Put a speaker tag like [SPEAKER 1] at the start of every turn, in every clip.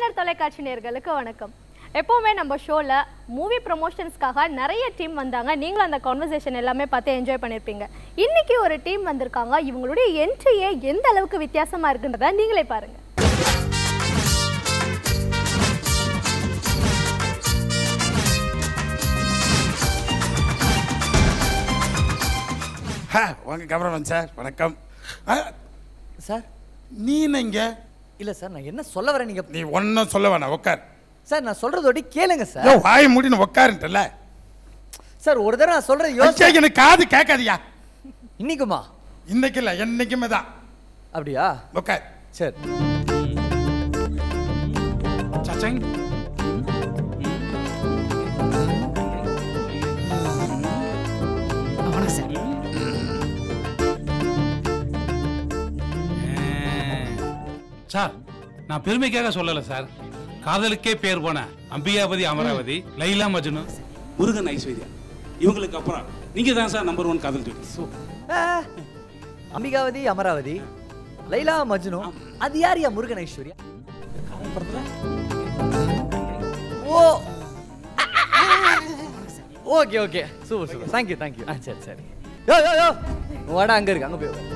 [SPEAKER 1] மலர் தொலைக்காட்சி நேயர்களுக்கு வணக்கம். எப்பவுமே நம்ம ஷோல மூவி ப்ரமோஷன்ஸ்க்காக நிறைய டீம் வந்தாங்க. நீங்களும் அந்த கான்வர்சேஷன் எல்லாமே பார்த்து என்ஜாய் பண்ணியிருப்பீங்க. இன்னைக்கு ஒரு டீம் வந்திருக்காங்க. இவங்களுடைய என்ட்ரியே எந்த அளவுக்கு வித்தியாசமா இருக்குன்றத நீங்களே பாருங்க.
[SPEAKER 2] வாங்க கேமராமேன் சார், வணக்கம்
[SPEAKER 3] சார்.
[SPEAKER 2] நீ என்னங்க?
[SPEAKER 3] இல்லை சார், நான் என்ன சொல்ல வரேன் நீங்கள்
[SPEAKER 2] நீ ஒன்றும் சொல்ல வேணாம், உட்கார்
[SPEAKER 3] சார். நான் சொல்கிறதோட கேளுங்க சார்.
[SPEAKER 2] வாய மூடின்னு உட்காருன்ட்டல
[SPEAKER 3] சார். ஒரு தடவை நான் சொல்கிறது யோசிச்சு
[SPEAKER 2] எனக்கு காது கேட்காதியா?
[SPEAKER 3] இன்னைக்குமா?
[SPEAKER 2] இன்னைக்கு இல்லை, என்னைக்குமே தான்.
[SPEAKER 3] அப்படியா?
[SPEAKER 2] உட்கார்.
[SPEAKER 3] சரி.
[SPEAKER 2] சச்சங்
[SPEAKER 4] சார், நான் பெருமைக்காக சொல்லல சார். காதலுக்கே பேர் போன அம்பிகாபதி அமராவதி, லைலா மஜ்னு, முருகன் ஐஸ்வர்யா, இவங்களுக்கு அப்புறம் நீங்க தான் சார் நம்பர் 1 காதல் ஜோடி.
[SPEAKER 3] அம்பிகாவதி அமராவதி, லைலா மஜ்னு, அது யார் யா Murugan Aishwarya? Oh, okay okay, super super, thank you thank you. சரி சரி. யோ யோ யோ, வாடா, அங்கே இருக்கு, அங்கே போய்.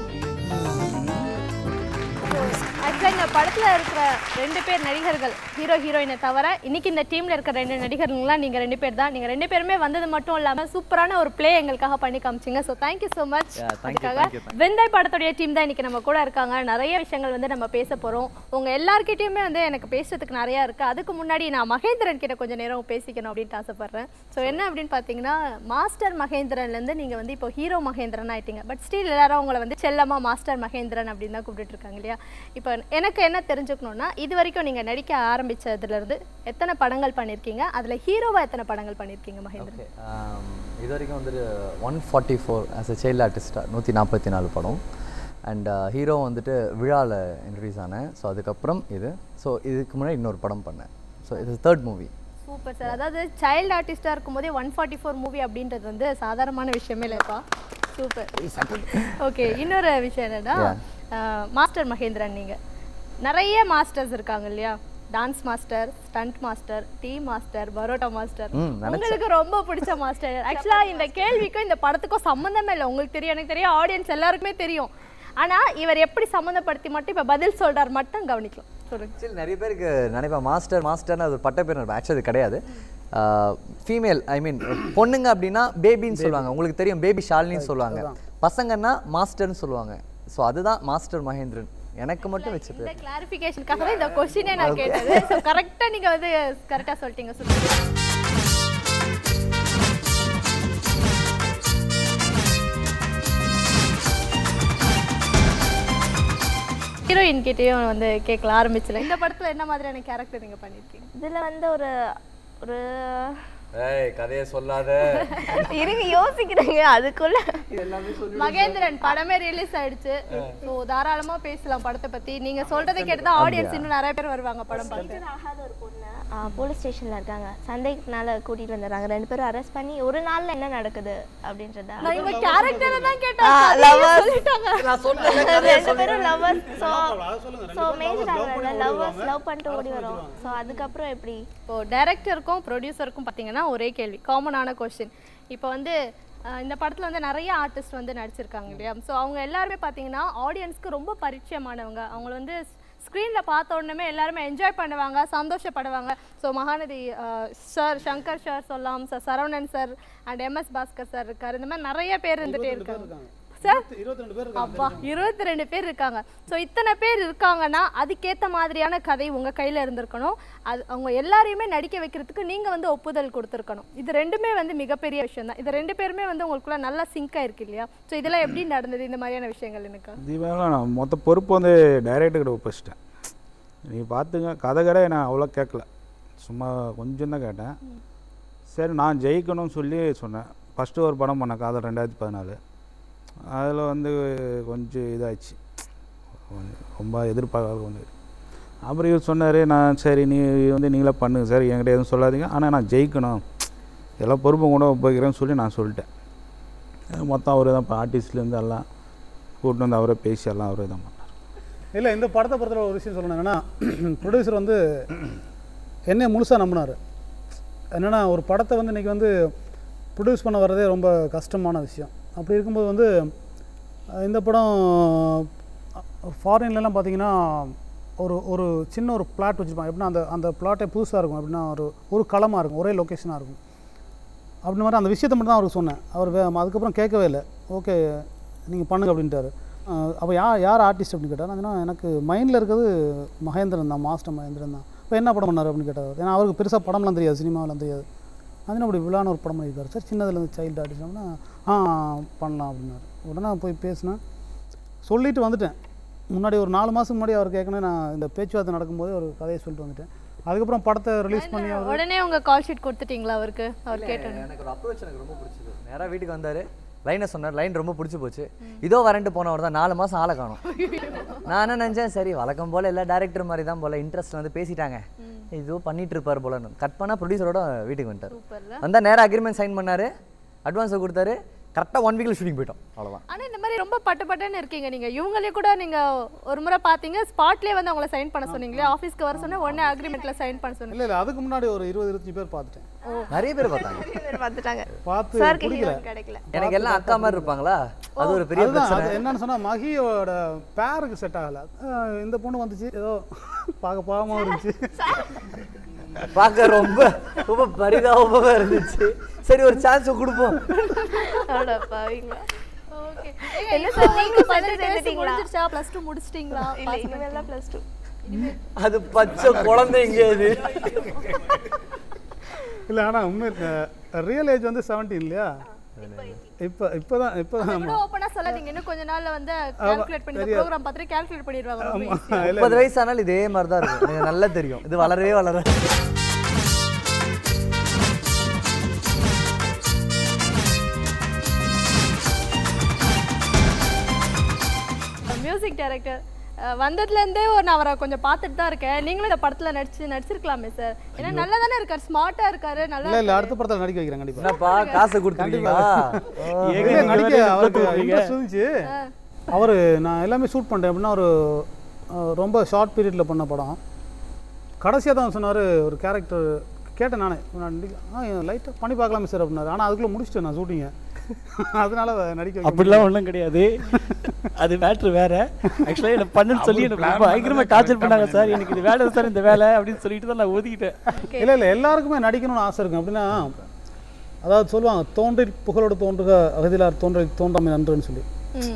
[SPEAKER 1] ஆக்சுவலாக இந்த படத்தில் இருக்கிற 2 பேர் நடிகர்கள், ஹீரோ ஹீரோயினை தவிர இன்னைக்கு இந்த டீமில் இருக்கிற 2 நடிகர்கள்லாம் நீங்கள் 2 பேர் தான். நீங்கள் 2 பேருமே வந்தது மட்டும் இல்லாமல் சூப்பரான ஒரு பிளே எங்களுக்காக பண்ணி காமிச்சிங்க. So thank you so much. அதுக்காக வெந்தாய் படத்துடைய டீம் தான் இன்னைக்கு நம்ம கூட இருக்காங்க. நிறைய விஷயங்கள் வந்து நம்ம பேச போகிறோம். உங்கள் எல்லாருக்கிட்டையுமே வந்து எனக்கு பேசுறதுக்கு நிறையா இருக்குது. அதுக்கு முன்னாடி நான் மகேந்திரன் கிட்ட கொஞ்சம் நேரம் பேசிக்கணும் அப்படின்ட்டு ஆசைப்பட்றேன். ஸோ என்ன அப்படின்னு பார்த்தீங்கன்னா, மாஸ்டர் மகேந்திரன்லேருந்து நீங்கள் வந்து இப்போ ஹீரோ மகேந்திரன் ஆயிட்டீங்க. பட் ஸ்டில் எல்லாரும் உங்களை வந்து செல்லமா மாஸ்டர் மகேந்திரன் அப்படின்னு தான் கூப்பிட்டு இருக்காங்க இல்லையா? இப்போ எனக்கு என்ன தெரிஞ்சுக்கணும்னா, இது வரைக்கும் நீங்கள் நடிக்க ஆரம்பித்ததுலேருந்து எத்தனை படங்கள் பண்ணியிருக்கீங்க? அதில் ஹீரோவாக எத்தனை படங்கள் பண்ணியிருக்கீங்க மகேந்திரன்?
[SPEAKER 3] இது வரைக்கும் வந்துட்டு 144 ஆஸ் அ சைல்டு ஆர்டிஸ்டாக 144 படம். அண்ட் ஹீரோ வந்துட்டு விழாவில் இன்ட்ரடியூஸ் ஆனேன். ஸோ அதுக்கப்புறம் இது. ஸோ இதுக்கு முன்னாடி இன்னொரு படம் பண்ணேன். ஸோ இது 3rd மூவி.
[SPEAKER 1] Super sir. அதாவது சைல்டு ஆர்டிஸ்டாக இருக்கும்போதே 144 மூவி அப்படின்றது வந்து சாதாரணமான விஷயமே இல்லைப்பா. சூப்பர். ஓகே, இன்னொரு விஷயம் என்னன்னா, மாஸ்டர் மகேந்திரன் நீங்கள் நிறைய மாஸ்டர்ஸ் இருக்காங்க இல்லையா? Dance master, stunt master, tea master, parotta master. உங்களுக்கு ரொம்ப பிடிச்ச மாஸ்டர்? ஆக்சுவலாக இந்த கேள்விக்கும் இந்த படத்துக்கும் சம்மந்தமே இல்லை. உங்களுக்கு தெரியும், எனக்கு தெரியும், ஆடியன்ஸ் எல்லாருக்குமே தெரியும். ஆனால் இவர் எப்படி சம்மந்தப்படுத்தி மட்டும் இப்போ பதில் சொல்கிறார் மட்டும் கவனிக்கலாம். சொல்லுங்க.
[SPEAKER 3] சரி, நிறைய பேருக்கு நினைப்பேன் மாஸ்டர்னு அது பட்ட பேர் நினைப்பேன். ஆக்சுவலி அது கிடையாது. ஃபீமேல், ஐ மீன் பொண்ணுங்க அப்படின்னா பேபின்னு சொல்லுவாங்க. உங்களுக்கு தெரியும், பேபி ஷாலினின்னு சொல்லுவாங்க. பசங்கன்னா மாஸ்டர்னு சொல்லுவாங்க. ஸோ அதுதான் மாஸ்டர் மகேந்திரன். எனக்கு மட்டும் வச்சு
[SPEAKER 1] இந்த கிளாரிஃபிகேஷனுக்காகவே இந்த क्वेश्चनே நான் கேட்டது. சோ கரெக்ட்டா நீங்க வந்து கரெக்ட்டா சொல்லிட்டீங்க. சூப்பர். ஹீரோயின் கிட்டயும் வந்து கேட்கல ஆரம்பிச்சல. இந்த படத்துல என்ன மாதிரியான கேரக்டர் நீங்க பண்ணிருக்கீங்க?
[SPEAKER 5] இதுல வந்து ஒரு
[SPEAKER 3] ஏய், கதையை சொல்லாத.
[SPEAKER 5] இருங்க, யோசிக்கிறேங்க. அதுக்குள்ள
[SPEAKER 1] மகேந்திரன் படமே ரிலீஸ் ஆயிடுச்சு. சோ தாராளமா பேசலாம் படத்தை பத்தி. நீங்க சொல்றதை கேட்டு தான் ஆடியன்ஸ் இன்னும் நிறைய பேர் வருவாங்க படம் பார்க்க.
[SPEAKER 5] அழகாத ஒரு பொண்ணு போலீஸ் ஸ்டேஷன்ல இருக்காங்க. சந்தேகத்தினால கூட்டிட்டு வந்துறாங்க. 2 பேரும் அரெஸ்ட் பண்ணி ஒரு நாள்ல என்ன நடக்குது அப்படின்றத
[SPEAKER 1] நான் இவங்க கேரக்டரை தான் கேட்டேன். லவர்ஸ் சொல்லிட்டாங்க.
[SPEAKER 3] நான் சொல்றேன்.
[SPEAKER 5] 2 பேரும் lovers. So major lovers love பண்ணிட்டு ஓடி வரோம். சோ அதுக்கு அப்புறம் எப்படி?
[SPEAKER 1] இப்போ டைரக்டருக்கும் ப்ரொடியூசருக்கும் பாத்தீங்கன்னா ஒரே கேள்வி, காமனான क्वेश्चन. இப்போ வந்து இந்த படத்தில் வந்து நிறைய ஆர்டிஸ்ட் வந்து நடிச்சிருக்காங்க இல்லையா? ஸோ அவங்க எல்லாருமே பார்த்தீங்கன்னா ஆடியன்ஸ்க்கு ரொம்ப பரிச்சயமானவங்க. அவங்கள வந்து ஸ்க்ரீனில் பார்த்த உடனே எல்லாருமே என்ஜாய் பண்ணுவாங்க, சந்தோஷப்படுவாங்க. So Mahanadi sir, Shankar sir சொல்லலாம், sir Saravanan sir and MS Bhaskar sir இருக்கார். இந்த மாதிரி நிறைய பேர் இருந்துகிட்டே இருக்காங்க சார். 22 பேர். அப்பா, 22 பேர் இருக்காங்க. ஸோ இத்தனை பேர் இருக்காங்கன்னா அதுக்கேற்ற மாதிரியான கதை உங்கள் கையில் இருந்திருக்கணும். அது அவங்க எல்லாரையுமே நடிக்க வைக்கிறதுக்கு நீங்கள் வந்து ஒப்புதல் கொடுத்துருக்கணும். இது ரெண்டுமே வந்து மிகப்பெரிய விஷயம் தான். இது 2 பேருமே வந்து உங்களுக்குள்ள நல்லா சிங்க் ஆயிருக்கு இல்லையா? ஸோ இதெல்லாம் எப்படி நடந்தது, இந்த மாதிரியான விஷயங்கள்? எனக்கு
[SPEAKER 6] தீபாவளி நான் மொத்த பொறுப்பு வந்து டைரக்டர்கிட்ட ஒப்பிச்சிட்டேன். நீ பார்த்துங்க, கதை நான் அவ்வளோ கேட்கல, சும்மா கொஞ்சம் தான் கேட்டேன். சரி, நான் ஜெயிக்கணும்னு சொல்லி சொன்னேன். ஃபஸ்ட்டு ஒரு படம் பண்ணேன், காதல் 2014. அதில் வந்து கொஞ்சம் இதாகிடுச்சு, ரொம்ப எதிர்பார்க்காத ஒன்று. அப்புறம் இவர் சொன்னார், நான் சரி நீ வந்து நீங்களே பண்ணுங்க சார், என்கிட்ட எதுவும் சொல்லாதீங்க, ஆனால் நான் ஜெயிக்கணும், எல்லாம் பொறுப்பும் கூட போய்க்கிறேன்னு சொல்லி நான் சொல்லிட்டேன். மொத்தம் அவரே தான், இப்போ ஆர்டிஸ்ட்லேருந்து எல்லாம் கூப்பிட்டு வந்து அவரே பேசி எல்லாம் அவரே தான் பண்ணார்.
[SPEAKER 7] இல்லை இந்த படத்தை பொறுத்தவரை ஒரு விஷயம் சொல்லணும் என்னென்னா ப்ரொடியூசர் வந்து என்னைய முழுசாக நம்பினார். என்னென்னா ஒரு படத்தை வந்து இன்றைக்கி வந்து ப்ரொடியூஸ் பண்ண வர்றதே ரொம்ப கஷ்டமான விஷயம். அப்படி இருக்கும்போது வந்து இந்த படம் ஃபாரின்லலாம் பார்த்தீங்கன்னா ஒரு சின்ன ஒரு பிளாட் வச்சுருப்பாங்க. எப்படின்னா அந்த பிளாட்டே புதுசாக இருக்கும். எப்படின்னா ஒரு களமாக இருக்கும், ஒரே லொக்கேஷனாக இருக்கும். அப்படின்னு மாதிரி அந்த விஷயத்தை மட்டும் தான் அவருக்கு சொன்னேன். அவர் அதுக்கப்புறம் கேட்கவே இல்லை. ஓகே நீங்கள் பண்ணுங்க அப்படின்ட்டார். அப்போ யார் ஆர்டிஸ்ட் அப்படின்னு கேட்டார். நான் எனக்கு மைண்டில் இருக்கிறது மகேந்திரன் தான், மாஸ்டர் மகேந்திரன் தான். இப்போ என்ன படம் பண்ணார் அப்படின்னு கேட்டார். ஏன்னா அவருக்கு பெருசாக படம்லாம் தெரியாது, சினிமாவெலாம் தெரியாது. அதுனா அப்படி விழான ஒரு படம் பண்ணியிருக்காரு சார், சின்னதுலேருந்து சைல்டு ஆர்டிஸ்ட்னா பண்ணலாம் அப்படின்னாரு. உடனே போய் பேசினேன், சொல்லிவிட்டு வந்துட்டேன். முன்னாடி ஒரு 4 மாதத்துக்கு முன்னாடி அவர் கேட்கணும். நான் இந்த பேச்சுவார்த்தை நடக்கும்போது ஒரு கதையை சொல்லிட்டு வந்துட்டேன். அதுக்கப்புறம் படத்தை ரிலீஸ் பண்ணி
[SPEAKER 1] உடனே உங்க கால் ஷீட் கொடுத்துட்டீங்களா அவருக்கு? அவர் கேட்டாரு.
[SPEAKER 3] எனக்கு ஒரு அப்ரோச் எனக்கு ரொம்ப பிடிச்சது. நேராக வீட்டுக்கு வந்தார், லைனை சொன்னார். லைன் ரொம்ப பிடிச்சி போச்சு. இதோ வரேன்ட்டு போனவர் தான் 4 மாதம் ஆளை காணும். நான் என்ன நினச்சேன், சரி வழக்கம் போல் எல்லா டேரக்டர் மாதிரி தான் போல் இன்ட்ரெஸ்ட் வந்து பேசிட்டாங்க, இதோ பண்ணிட்டு இருப்பார் போலன்னு. கட் பண்ணால் ப்ரொடியூசரோட வீட்டுக்கு வந்துட்டார். வந்தால் நேராக அக்ரிமெண்ட் சைன் பண்ணார், அட்வான்ஸை கொடுத்தாரு. கரெக்டாக 1 வீக்கில் ஷூட்டிங் போயிட்டோம், அவ்வளோதான்.
[SPEAKER 1] ஆனால் இந்த மாதிரி ரொம்ப பட்டுன்னு இருக்கீங்க நீங்கள். இவங்களே கூட நீங்கள் ஒரு முறை பார்த்தீங்க, ஸ்பாட்லேயே வந்து அவங்கள சைன் பண்ண சொன்னீங்களே, ஆஃபீஸ்க்கு வர சொன்னால் உடனே அக்ரிமெண்ட்டில் சைன் பண்ண சொன்னீங்க.
[SPEAKER 7] இல்லை அதுக்கு முன்னாடி ஒரு 20-25 பேர் பார்த்துட்டேன்.
[SPEAKER 3] நிறைய பேர் பார்த்தாங்க.
[SPEAKER 5] கிடைக்கல.
[SPEAKER 3] எனக்கு எல்லாம் அக்கா மாதிரி இருப்பாங்களா, அது ஒரு பெரிய பிரச்சனை.
[SPEAKER 7] என்னன்னு சொன்னால் மகியோட பேருக்கு செட் ஆகலை. இந்த பொண்ணு வந்துச்சு, ஏதோ பார்க்க பாவமாக இருந்துச்சு,
[SPEAKER 3] பார்க்க ரொம்ப ரொம்ப பரிதாபமாக இருந்துச்சு. சரி ஒரு சான்ஸ் கொடுப்போம்.
[SPEAKER 5] என்ன சார் நீங்க முடிச்சிட்டீங்களா?
[SPEAKER 1] +2 முடிச்சிட்டீங்களா?
[SPEAKER 5] இல்ல இனிமேல் தான் +2.
[SPEAKER 3] அது பச்சை குழந்தைங்க அது.
[SPEAKER 7] இல்லை ஆனால் உண்மை ரியல் ஏஜ் வந்து 17 இல்லையா? இப்போதான்
[SPEAKER 1] கூட ஓபனா சொல்லாதீங்க. இன்னும் கொஞ்ச நாள்ல வந்து கால்குலேட் பண்ணி ப்ரோகிராம் பார்த்து கால்குலேட் பண்ணிடுவாங்க.
[SPEAKER 3] 30 வயசு ஆனாலும் இதே மாதிரி தான் இருக்கும். எனக்கு நல்லா தெரியும், இது வளரவே வளர.
[SPEAKER 1] மியூசிக் டைரக்டர் வந்ததுலேருந்தே நான் அவரை கொஞ்சம் பார்த்துட்டு தான் இருக்கேன். நீங்களும் இந்த படத்தில் நடிச்சிருக்கலாமே சார். ஏன்னா நல்லா தானே இருக்கார், ஸ்மார்ட்டாக இருக்காரு. நல்லா
[SPEAKER 7] இல்லை அடுத்த படத்தில் நடிக்க வைக்கிறேன் கண்டிப்பாக.
[SPEAKER 3] என்னப்பா காசு கொடுத்துருக்கீங்களா?
[SPEAKER 7] நடிக்க அவருக்கு இன்ட்ரெஸ்ட் இருந்துச்சு. அவர் நான் எல்லாமே ஷூட் பண்ணுறேன் அப்படின்னா ஒரு ரொம்ப ஷார்ட் பீரியடில் பண்ண படம். கடைசியாக தான் சொன்னார் ஒரு கேரக்டர் கேட்டேன். நான் லைட்டாக பண்ணி பார்க்கலாமே சார் அப்படின்னாரு. ஆனால் அதுக்குள்ளே முடிச்சிட்டேன் நான் ஷூட்டிங்கை. அதனால நடிக்க
[SPEAKER 8] அப்படிலாம் ஒன்றும் கிடையாது, அது மேட்ரு வேற. ஆக்சுவலாக என்ன பண்ணுன்னு சொல்லி எனக்கு பயங்கரமாக டார்ச்சர் பண்ணாங்க சார். எனக்கு இது வேலை சார், இந்த வேலை அப்படின்னு சொல்லிட்டு தான் நான் ஒதுக்கிட்டேன்.
[SPEAKER 7] இல்லை எல்லாருக்குமே நடிக்கணும்னு ஆசை இருக்கும். அப்படின்னா அதாவது சொல்லுவாங்க, தோன்றி புகழோடு தோன்றுக அகதிலார் தோன்றாமை நன்றுன்னு சொல்லி.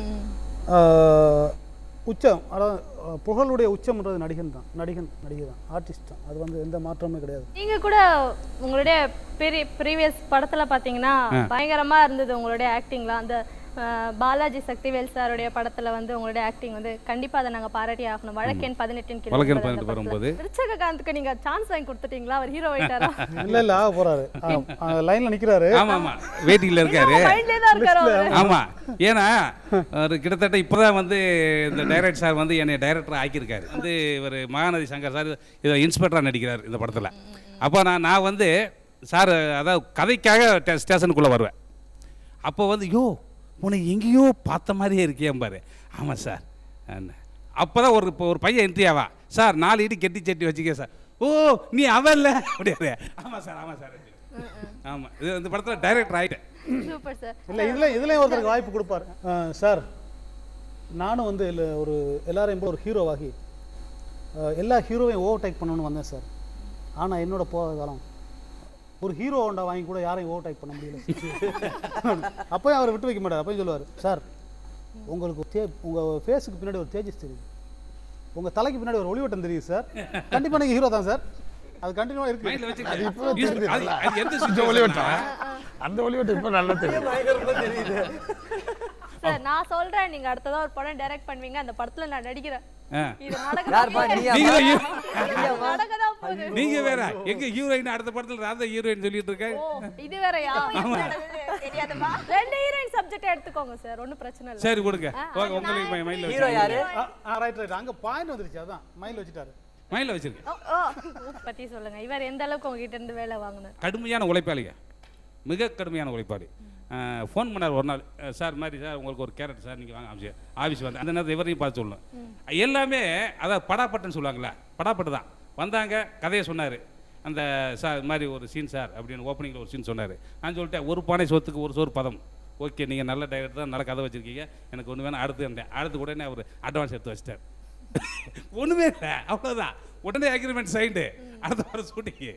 [SPEAKER 7] உச்சம், அதாவது புகழுடைய உச்சம்ன்றது நடிகை தான், ஆர்டிஸ்ட் தான். அது வந்து எந்த மாற்றமே கிடையாது.
[SPEAKER 1] நீங்க கூட உங்களுடைய ப்ரீவியஸ் படத்துல பாத்தீங்கன்னா பயங்கரமா இருந்தது உங்களுடைய ஆக்டிங்லாம். அந்த பாலாஜி சக்திவேல் சாருடைய படத்துல வந்து உங்களுடைய ஆக்டிங் வந்து கண்டிப்பா அதை நாங்க பாராட்டி ஆகணும். வழக்கெண் 18 வரும்போது ரிச்சககாந்துக்கு நீங்க சான்ஸ் வாங்கி கொடுத்துட்டீங்களா? அவர் ஹீரோ ஆயிட்டாரா?
[SPEAKER 7] இல்ல ஆக போறாரு, லைன்ல நிக்கிறாரு.
[SPEAKER 4] ஆமா வெயிட்டிங்ல இருக்காரு.
[SPEAKER 1] மைண்ட்லயே தான் இருக்காரு.
[SPEAKER 4] ஆமா, ஏன்னா கிட்டத்தட்ட இப்பதான் வந்து இந்த டைரக்டர் சார் வந்து என்னை டைரக்டர் ஆக்கியிருக்காரு. வந்து இவர் மகாநதி சங்கர் சார் இதை இன்ஸ்பெக்டரா நடிக்கிறார் இந்த படத்துல. அப்போ நான் வந்து சார் அதாவது கதைக்காக ஸ்டேஷனுக்குள்ள வருவேன். அப்போ வந்து உனக்கு எங்கேயோ பார்த்த மாதிரியே இருக்கேன் பாரு. ஆமாம் சார். அப்போ தான் ஒரு பையன் என்ட்ரி ஆவா, சார் 4 இடி கெட்டி சட்டி வச்சுக்க சார். ஓ நீ அவன் இல்லை அப்படியே. ஆமாம் சார் ஆமாம். இது இந்த படத்தில் டைரக்டர் ஆகிட்டேன்.
[SPEAKER 1] Super sir.
[SPEAKER 7] இல்லை இதுலேயும் ஒருத்தருக்கு வாய்ப்பு கொடுப்பார் சார். நானும் வந்து ஒரு எல்லாரையும் போல ஒரு ஹீரோவாகி எல்லா ஹீரோவையும் ஓவர்டேக் பண்ணணும்னு வந்தேன் சார். ஆனால் என்னோட போகிற காலம் ஒரு ஹீரோ ஹோண்டா வாங்கி கூட யாரையும் ஓவர்டேக் பண்ண முடியல. அப்போயும் அவர் விட்டு வைக்க மாட்டார். அப்போயும் சொல்லுவார், சார் உங்களுக்கு உங்கள் ஃபேஸுக்கு பின்னாடி ஒரு தேஜஸ் தெரியுது, உங்கள் தலைக்கு பின்னாடி ஒரு ஒளிவட்டம் தெரியுது சார், கண்டிப்பாக நீங்கள் ஹீரோ தான் சார். அது கண்டினியூவாக இருக்கு.
[SPEAKER 2] அந்த ஒளிவட்டம் இப்போ நல்லா தெரியுது
[SPEAKER 1] சார். நான் சொல்றேன், நீங்க அடுத்ததா ஒரு படம் டைரக்ட் பண்ணுவீங்க, அந்த படத்துல நான் நடிக்கிறேன்.
[SPEAKER 4] நீங்க வேற எங்க ஹீரோயின் அடுத்த படத்துல ராதா ஹீரோயின் சொல்லிட்டு இருக்க.
[SPEAKER 1] இது வேறயா? தெரியாதுமா. 2 ஹீரோயின் சப்ஜெக்ட் எடுத்துக்கோங்க சார், ஒண்ணும் பிரச்சனை இல்ல.
[SPEAKER 4] சரி கொடுங்க. உங்களுக்கு மைண்ட்ல
[SPEAKER 3] ஹீரோ யாரு?
[SPEAKER 7] ரைட் அங்க பாயிண்ட் வந்துருச்சு, அதான் மைண்ட்ல வச்சிட்டாரு.
[SPEAKER 4] மைண்ட்ல வச்சிருக்கேன்.
[SPEAKER 1] பத்தி சொல்லுங்க. இவர் எந்த அளவுக்கு உங்ககிட்ட இருந்து வேலை வாங்குனார்?
[SPEAKER 4] கடுமையான உழைப்பாளிங்க, மிக கடுமையான உழைப்பாளி. ஃபோன் பண்ணார் ஒரு நாள், சார் மாதிரி சார் உங்களுக்கு ஒரு கேரக்டர் சார் நீங்கள் வாங்க ஆஃபீஸ் வந்து அந்த நேரத்தில் இவரையும் பார்த்து சொல்லணும். எல்லாமே அதாவது படாப்பட்டுன்னு சொல்லுவாங்களே, படாப்பட்டு தான் வந்தாங்க. கதையை சொன்னார், அந்த சார் மாதிரி ஒரு சீன் சார் அப்படின்னு ஓப்பனிங்கில் ஒரு சீன் சொன்னார். நான் சொல்லிட்டேன், ஒரு பானை சொத்துக்கு ஒரு சோறு பதம். ஓகே, நீங்கள் நல்ல டைரக்டர் தான், நல்ல கதை வச்சுருக்கீங்க, எனக்கு ஒன்று வேணும் அடுத்து உடனே அவர் அட்வான்ஸ் எடுத்து வச்சிட்டார். ஒன்றுமே இல்லை, அவ்வளோதான். உடனே அக்ரிமெண்ட் சைண்டு, அடுத்த வாரம் ஷூட்டிங்கு.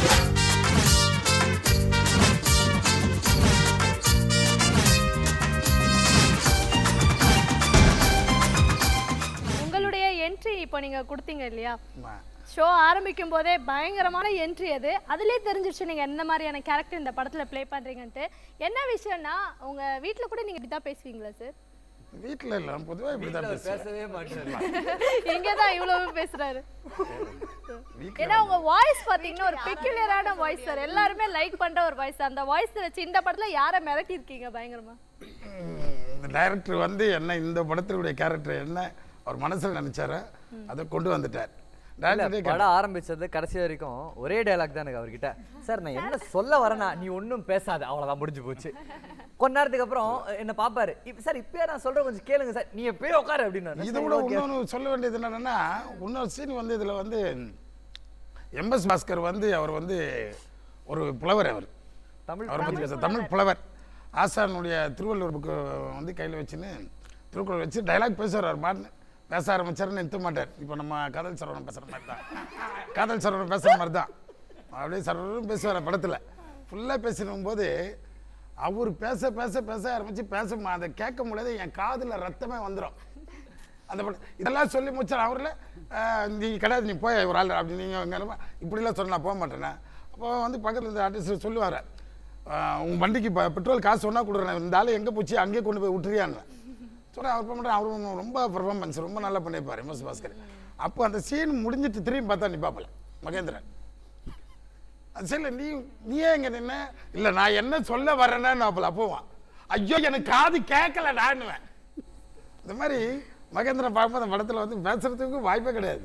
[SPEAKER 1] உங்களுடைய என்ட்ரி இப்போ நீங்கள் கொடுத்தீங்க இல்லையா, ஷோ ஆரம்பிக்கும் போதே பயங்கரமான என்ட்ரி அது. அதுலேயே தெரிஞ்சிருச்சு நீங்கள் என்ன மாதிரியான கேரக்டர் இந்த படத்தில் ப்ளே பண்ணுறீங்கன்ட்டு. என்ன விஷயம்னா, உங்கள் வீட்டில் கூட நீங்கள் இப்படி தான் பேசுவீங்களா சார்?
[SPEAKER 2] வீட்டில் இல்லை, பொதுவாக இப்படி தான்
[SPEAKER 3] பேசவே மாட்டேன்.
[SPEAKER 1] இங்கே தான் இவ்வளவு பேசுகிறாரு. ஏன்னா உங்கள் வாய்ஸ் பார்த்தீங்கன்னா ஒரு பெக்யூலரான வாய்ஸ் சார், எல்லாருமே லைக் பண்ணுற ஒரு வாய்ஸ். அந்த வாய்ஸ் வச்சு இந்த படத்தில் யாரை மிரட்டியிருக்கீங்க பயங்கரமா?
[SPEAKER 2] இந்த டைரக்டர் வந்து என்ன, இந்த படத்தினுடைய கேரக்டர் என்ன அவர் மனசில் நினைச்சாரோ அதை கொண்டு வந்துட்டார்.
[SPEAKER 3] படம் ஆரம்பிச்சது கடைசி வரைக்கும் ஒரே டைலாக் தான் எனக்கு அவர்கிட்ட. சார் நான் என்ன சொல்ல வரேன்னா நீ ஒன்றும் பேசாத, அவ்வளோதான், முடிஞ்சு போச்சு. கொஞ்ச நேரத்துக்கு அப்புறம் என்ன பாப்பாரு, சார் இப்பயே நான் சொல்றேன் கொஞ்சம் கேளுங்க சார், நீ எப்பயே உட்காரு அப்படின்னு.
[SPEAKER 2] இதை விட இன்னொன்று சொல்ல வேண்டியது என்னன்னா, இன்னொரு சீன் வந்து இதில் வந்து எம்எஸ் பாஸ்கர் வந்து அவர் வந்து ஒரு புலவர். அவர் அவரை பற்றி பேச தமிழ் புலவர். ஆசானுடைய திருவள்ளுவர் புக்கு வந்து கையில் வச்சுன்னு திருக்குறள் வச்சு டைலாக் பேசுவார். அவர் பாட்டு பேச ஆரம்பிச்சாருன்னு நிறுத்த மாட்டார். இப்போ நம்ம காதல் சரவணன் பேசுகிற மாதிரி தான், காதல் சரவணன் பேசுகிற மாதிரி தான் அப்படியே சரவணன் பேசுவார். படத்தில் ஃபுல்லாக பேசினும் போது அவர் பேச பேச பேச ஆரம்பித்து அதை கேட்க முடியாது, என் காதில் ரத்தமே வந்துடும். அந்த படம் இதெல்லாம் சொல்லி முடிச்சார். அவரில் நீ கிடையாது, நீ போய் ஒரு ஆள் அப்படி நீங்கள் இப்படிலாம் சொன்னால் நான் போக மாட்டேனே. அப்போ வந்து பக்கத்தில் இருந்த ஆர்டிஸ்ட் சொல்லுவார், உங்கள் வண்டிக்கு பெட்ரோல் காசு சொன்னால் கொடுக்குறேன், இந்த ஆள் எங்கே போச்சு அங்கேயே கொண்டு போய் விட்டுறியான்னு சொன்னேன். அவர் பண்ணுறேன், அவரும் ரொம்ப பர்ஃபார்மன்ஸ் ரொம்ப நல்லா பண்ணியிருப்பார் எம்எஸ் பாஸ்கர். அப்போ அந்த சீன் முடிஞ்சிட்டு திரும்பி பார்த்தா நிப்பாப்பல மகேந்திரன். அது சரி, நீயே இங்கே நின்ன இல்லை, நான் என்ன சொல்ல வரேன்னு அப்போவான், ஐயோ எனக்கு காது கேட்கலடான்னுவேன். இந்த மாதிரி மகேந்திரன் பார்க்கும்போது அந்த படத்தில் வந்து பேசுறதுக்கு வாய்ப்பே கிடையாது.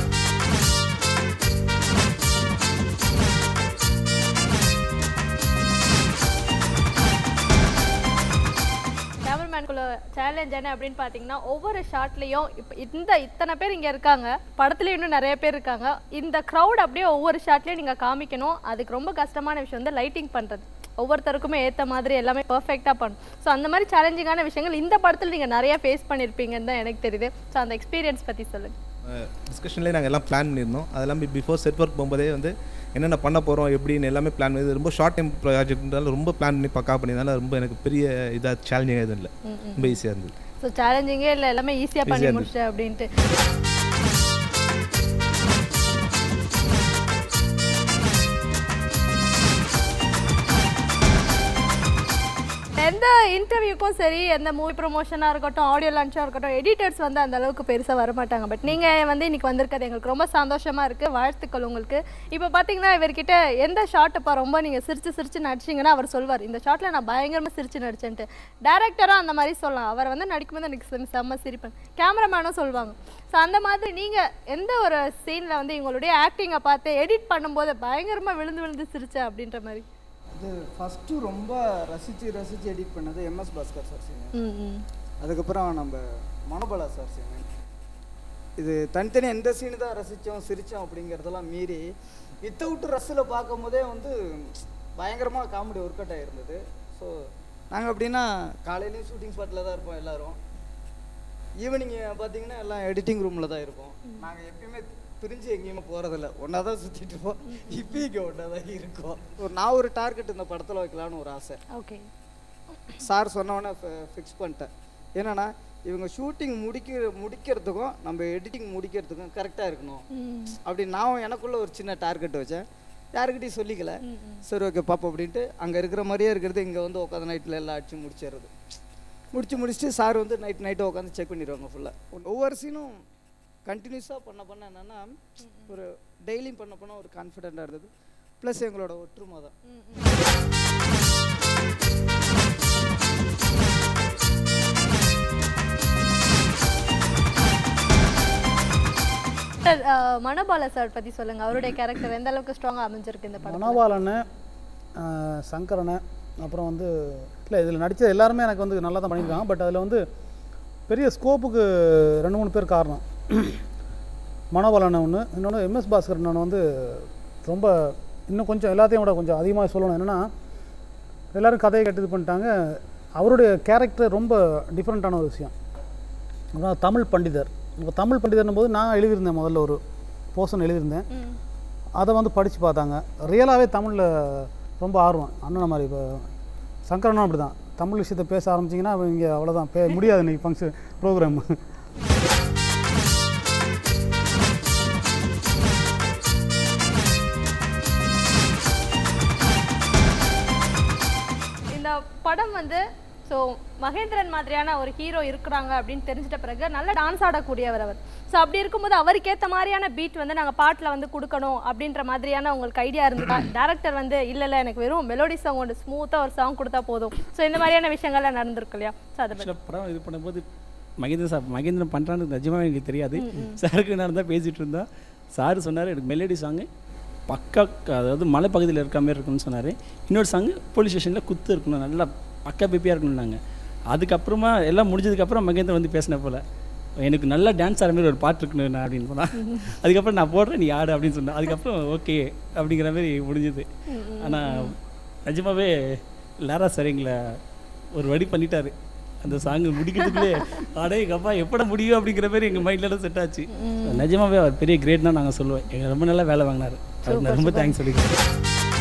[SPEAKER 1] கேமராமேனுக்குள்ள சேலஞ்ச் என்ன அப்படின்னு பார்த்தீங்கன்னா, ஒவ்வொரு ஷாட்லேயும் இப்போ இத்தனை பேர் இங்கே இருக்காங்க, படத்துலேயும் இன்னும் நிறைய பேர் இருக்காங்க, இந்த க்ரௌட் அப்படியே ஒவ்வொரு ஷாட்லேயும் நீங்கள் காமிக்கணும். அதுக்கு ரொம்ப கஷ்டமான விஷயம் வந்து லைட்டிங் பண்ணுறது, ஒவ்வொருத்தருக்குமே ஏற்ற மாதிரி எல்லாமே பர்ஃபெக்டாக பண்ணணும். ஸோ அந்த மாதிரி சேலஞ்சிங்கான விஷயங்கள் இந்த படத்தில் நீங்கள் நிறையா ஃபேஸ் பண்ணியிருப்பீங்கன்னு தான் எனக்கு தெரியுது. ஸோ அந்த எக்ஸ்பீரியன்ஸ் பற்றி சொல்லுங்கள்.
[SPEAKER 9] டிஸ்கஷன்லேயே நாங்கள் எல்லாம் பிளான் பண்ணியிருந்தோம். அதெல்லாம் பிஃபோர் செட் ஒர்க் போகும்போதே வந்து என்னென்ன பண்ண போகிறோம் எப்படின்னு எல்லாமே பிளான் பண்ணி, ரொம்ப ஷார்ட் டைம் ப்ராஜெக்ட்னால ரொம்ப பிளான் பண்ணி பக்கா பண்ணியிருந்தால ரொம்ப எனக்கு பெரிய இதாக சேலஞ்சிங்காக எதுவும் இல்லை, ரொம்ப ஈஸியாக இருந்தது.
[SPEAKER 1] ஸோ சேலஞ்சிங்கே இல்லை, எல்லாமே ஈஸியாக பண்ணி முடிச்சிட்டேன் அப்படின்ட்டு. எந்த இன்டர்வியூக்கும் சரி, எந்த மூவி ப்ரொமோஷனாக இருக்கட்டும், ஆடியோ லான்ச்சாக இருக்கட்டும், எடிட்டர்ஸ் வந்து அந்த அளவுக்கு பெருசாக வரமாட்டாங்க. பட் நீங்கள் வந்து இன்றைக்கி வந்திருக்கிறது எங்களுக்கு ரொம்ப சந்தோஷமாக இருக்குது. வாழ்த்துக்கள் உங்களுக்கு. இப்போ பார்த்தீங்கன்னா இவர்கிட்ட எந்த ஷாட்டுப்பா ரொம்ப நீங்கள் சிரிச்சு நடிச்சிங்கன்னா அவர் சொல்வார், இந்த ஷாட்டில் நான் பயங்கரமாக சிரிச்சு நடிச்சேன்ட்டு. டேரக்டராக அந்த மாதிரி சொல்லலாம், அவர் வந்து நடிக்கும்போது எனக்கு செம்ம சிரிப்பேன். கேமராமேனும் சொல்லுவாங்க. ஸோ அந்த மாதிரி நீங்கள் எந்த ஒரு சீனில் வந்து எங்களுடைய ஆக்டிங்கை பார்த்து எடிட் பண்ணும்போது பயங்கரமாக விழுந்து சிரிச்சேன் அப்படின்ற மாதிரி?
[SPEAKER 10] இது ஃபஸ்ட்டு ரொம்ப ரசித்து எடிட் பண்ணது எம்எஸ் பாஸ்கர் சார் சீன். அதுக்கப்புறம் நம்ம மனோபலா சார் சீன். இது தனித்தனி எந்த சீனு தான் ரசித்தோம் சிரித்தோம் அப்படிங்கிறதெல்லாம் மீறி வித்தவுட் ரஸ்ஸில் பார்க்கும் போதே வந்து பயங்கரமாக காமெடி ஒர்க் அவுட் ஆகிருந்தது. ஸோ நாங்கள் அப்படின்னா காலையிலையும் ஷூட்டிங் ஸ்பாட்டில் தான் இருப்போம் எல்லோரும். ஈவினிங் பார்த்தீங்கன்னா எல்லாம் எடிட்டிங் ரூமில் தான் இருப்போம். நாங்கள் எப்பயுமே பிரிஞ்சு எங்கேயுமே போகிறதில்ல, ஒன்றா தான் சுற்றிட்டு இருப்போம். இப்போ இங்கே ஒன்றா தான் இருக்கோம். நான் ஒரு டார்கெட் இந்த படத்தில் வைக்கலான்னு ஒரு ஆசை.
[SPEAKER 1] ஓகே
[SPEAKER 10] சார் சொன்னவொடனே ஃபிக்ஸ் பண்ணிட்டேன். என்னென்னா இவங்க ஷூட்டிங் முடிக்கிறதுக்கும் நம்ம எடிட்டிங் முடிக்கிறதுக்கும் கரெக்டாக இருக்கணும் அப்படின்னு நான் எனக்குள்ளே ஒரு சின்ன டார்கெட் வச்சேன். யாருக்கிட்டையும் சொல்லிக்கல. சரி ஓகே பாப்போம் அப்படின்ட்டு அங்கே இருக்கிற மாதிரியே இருக்கிறது இங்கே வந்து உட்காந்து நைட்டில் எல்லாம் அடிச்சு முடிச்சிட்டு சார் வந்து நைட்டு உட்காந்து செக் பண்ணிடுவாங்க ஃபுல்லாக. ஒவ்வொரு சீனும் கண்டினியூஸாக பண்ண என்னென்னா ஒரு டெய்லியும் பண்ண ஒரு கான்ஃபிடெண்ட்டாக இருந்தது. ப்ளஸ் எங்களோட ஒற்றுமை தான்.
[SPEAKER 1] மனோபாலா சார் பற்றி சொல்லுங்கள், அவருடைய கேரக்டர் எந்த அளவுக்கு ஸ்ட்ராங்காக அமைஞ்சிருக்கு இந்த படம்?
[SPEAKER 7] மனோபாலனை, சங்கரனை, அப்புறம் வந்து இல்லை இதில் நடித்த எல்லாருமே எனக்கு வந்து நல்லா தான் பண்ணியிருக்காங்க. பட் அதில் வந்து பெரிய ஸ்கோப்புக்கு 2-3 பேர் காரணம். மனோபலன் ஒன்று, இன்னொன்று எம்எஸ் பாஸ்கர். இன்னொன்று வந்து ரொம்ப இன்னும் கொஞ்சம் எல்லாத்தையும் விட கொஞ்சம் அதிகமாக சொல்லணும். என்னென்னா எல்லோரும் கதையை கேட்டு இது பண்ணிட்டாங்க. அவருடைய கேரக்டர் ரொம்ப டிஃப்ரெண்ட்டான ஒரு விஷயம். அப்புறம் தமிழ் பண்டிதர். இப்போ தமிழ் பண்டிதர்னும் போது நான் எழுதியிருந்தேன், முதல்ல ஒரு போர்ஷன் எழுதியிருந்தேன். அதை வந்து படித்து பார்த்தாங்க. ரியலாகவே தமிழில் ரொம்ப ஆர்வம் அண்ணனை மாதிரி. இப்போ சங்கரனும் அப்படி தான். தமிழ் விஷயத்தை பேச ஆரம்பிச்சிங்கன்னா இங்கே அவ்வளோதான் முடியாது இன்றைக்கி ஃபங்க்ஷன் ப்ரோக்ராம்.
[SPEAKER 1] இந்த படம் வந்து ஸோ மகேந்திரன் மாதிரியான ஒரு ஹீரோ இருக்கிறாங்க அப்படின்னு தெரிஞ்சிட்ட பிறகு நல்ல டான்ஸ் ஆடக்கூடியவர் அவர். ஸோ அப்படி இருக்கும்போது அவருக்கு ஏற்ற மாதிரியான பீட் வந்து நாங்கள் பாட்டில் வந்து கொடுக்கணும் அப்படின்ற மாதிரியான உங்களுக்கு ஐடியா இருந்துட்டா டேரக்டர் வந்து இல்லை எனக்கு வெறும் மெலோடி சாங் ஒன்று ஸ்மூத்தாக ஒரு சாங் கொடுத்தா போதும். ஸோ இந்த மாதிரியான விஷயங்கள்லாம் நடந்திருக்கு இல்லையா? ஸோ அதை
[SPEAKER 8] படம் இது பண்ணும்போது மகேந்திரன் பண்ணுறான்னு நிஜமாக எனக்கு தெரியாது. சாருக்கு நான் தான் பேசிகிட்டு இருந்தேன். சார் சொன்னார் எனக்கு மெலோடி சாங்கு பக்கா, அதாவது மலை பகுதியில் இருக்க மாதிரி இருக்குன்னு சொன்னார். இன்னொரு சாங்கு போலீஸ் ஸ்டேஷனில் குத்து இருக்கணும், நல்லா பக்கா பேப்பியாக இருக்கணும்னாங்க. அதுக்கப்புறமா எல்லாம் முடிஞ்சதுக்கப்புறம் மகேந்திரன் வந்து பேசின போல் எனக்கு நல்லா டான்ஸ் ஆகிற மாதிரி ஒரு பாட்டு இருக்கணும் அப்படின்னு சொன்னால், அதுக்கப்புறம் நான் போடுறேன் நீ ஆடு அப்படின்னு சொன்னேன். அதுக்கப்புறம் ஓகே அப்படிங்கிற மாதிரி முடிஞ்சுது. ஆனால் நிஜமாகவே லாரா சார் எங்களை ஒரு வழி பண்ணிட்டாரு. அந்த சாங்கு முடிக்கிறதுக்குள்ளே ஆடே எங்கப்பா எப்பட முடியும் அப்படிங்கிற மாதிரி எங்கள் மைண்டில் செட் ஆச்சு. நிஜமாகவே அவர் பெரிய கிரேட் தான் நாங்கள் சொல்லுவேன். எங்கள் ரொம்ப நல்லா வேலை வாங்கினார். அவர் ரொம்ப தேங்க்ஸ் சொல்லிக்கிறேன்.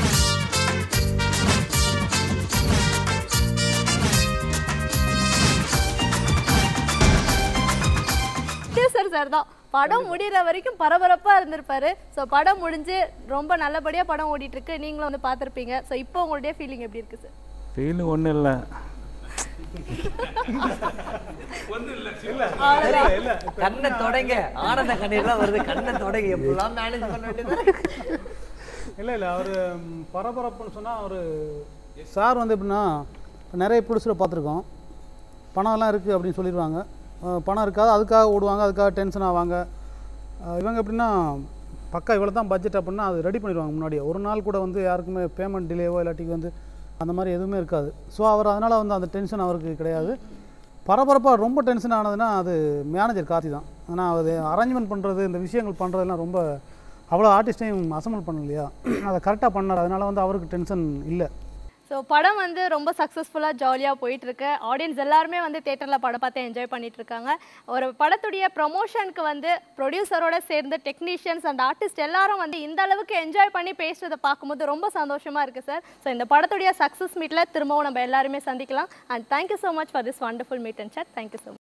[SPEAKER 1] சார் தான் படம் முடிகிற வரைக்கும் பரபரப்பாக இருந்திருப்பாரு. ஸோ படம் முடிஞ்சு ரொம்ப நல்லபடியாக படம் ஓடிட்டு இருக்கு. நீங்களும் வந்து பார்த்துருப்பீங்க. ஸோ இப்போ உங்களுடைய ஃபீலிங் எப்படி இருக்கு சார்?
[SPEAKER 6] ஃபீலிங் ஒன்றும் இல்லை.
[SPEAKER 3] கண்ணை தொடங்க, ஆனந்த கண்ணீர்லாம் வருது. கண்ணை தொடங்க எப்படிலாம் மேனேஜ் பண்ண வேண்டியது.
[SPEAKER 7] இல்லை அவர் பரபரப்புன்னு சொன்னால் அவர் சார் வந்து எப்படின்னா நிறைய புதுசில் பார்த்துருக்கோம். பணம்லாம் இருக்குது அப்படின்னு சொல்லிடுவாங்க. பணம் இருக்காது, அதுக்காக ஓடுவாங்க, அதுக்காக டென்ஷன் ஆவாங்க. இவங்க எப்படின்னா பக்கா இவ்வளோ தான் பட்ஜெட் அப்படின்னா அது ரெடி பண்ணிடுவாங்க முன்னாடியே. ஒரு நாள் கூட வந்து யாருக்குமே பேமெண்ட் டிலேவோ இல்லாட்டிக்கு வந்து அந்த மாதிரி எதுவுமே இருக்காது. ஸோ அவர் அதனால் வந்து அந்த டென்ஷன் அவருக்கு கிடையாது. பரபரப்பாக ரொம்ப டென்ஷன் ஆனதுன்னா அது மேனேஜர் கார்த்தி தான். ஆனால் அது அரேஞ்ச்மெண்ட் பண்ணுறது, இந்த விஷயங்கள் பண்ணுறதுலாம் ரொம்ப அவ்வளோ ஆர்டிஸ்டையும் அசம்பிள் பண்ணலையா, அதை கரெக்டாக பண்ணார். அதனால் வந்து அவருக்கு டென்ஷன் இல்லை.
[SPEAKER 1] ஸோ படம் வந்து ரொம்ப சக்ஸஸ்ஃபுல்லாக ஜாலியாக போயிட்டுருக்கு. ஆடியன்ஸ் எல்லாருமே வந்து தேட்டரில் படம் பார்த்து என்ஜாய் பண்ணிட்டு இருக்காங்க. ஒரு படத்துடைய ப்ரொமோஷனுக்கு வந்து ப்ரொடியூசரோட சேர்ந்து டெக்னீஷியன்ஸ் அண்ட் ஆர்டிஸ்ட் எல்லாரும் வந்து இந்த அளவுக்கு என்ஜாய் பண்ணி பேசுறதை பார்க்கும்போது ரொம்ப சந்தோஷமாக இருக்குது சார். ஸோ இந்த படத்துடைய சக்ஸஸ் மீட்டில் திரும்பவும் நம்ம எல்லாருமே சந்திக்கலாம். And thank you so much for this wonderful meet and sir. Thank you so much.